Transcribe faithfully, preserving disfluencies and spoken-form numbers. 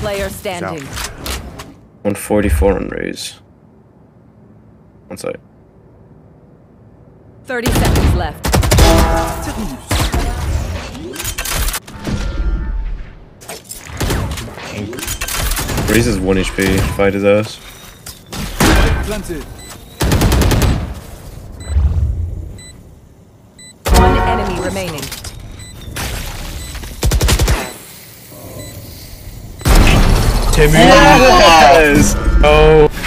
player standing. one forty-four on raise. One side. thirty seconds left. Raise is one H P. Fight his ass. One enemy remaining. Yes! Oh.